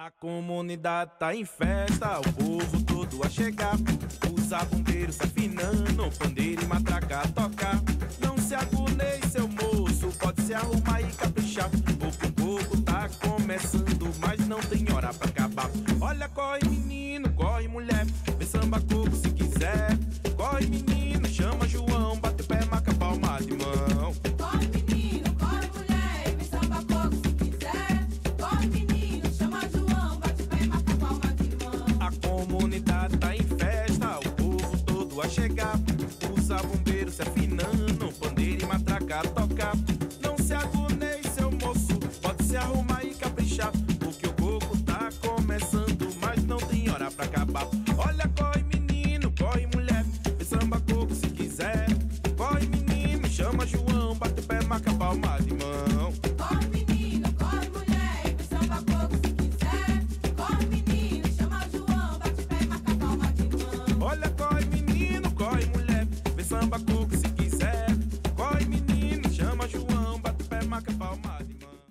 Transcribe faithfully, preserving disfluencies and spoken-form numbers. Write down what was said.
A comunidade tá em festa, o povo todo a chegar. Os bombeiros se afinando, pandeiro e matraca a tocar. Não se agoneie, seu moço, pode se arrumar e caprichar. Pouco a pouco tá começando, mas não tem hora pra acabar. Olha, corre menino, corre mulher, vem samba coco se quiser. Corre menino, chama João, bate o pé, marca palma de mão. Corre menino, corre mulher, vem samba coco se quiser. Corre menino, chama João, bate o pé, marca palma de mão. A comunidade tá em festa, o povo todo a chegar. Os bombeiros se afinando, pandeiro e matraca a tocar. Não se agoneie, seu moço, pode se arrumar e caprichar. Porque o coco tá começando, mas não tem hora pra acabar. Olha, corre menino, corre mulher, vem samba coco se quiser. Corre menino, chama João, bate o pé, marca palma de mão. Corre menino, corre mulher, vem samba coco se quiser. Corre menino, chama João, bate o pé, marca palma de mão. Olha, corre menino, corre mulher, vem samba coco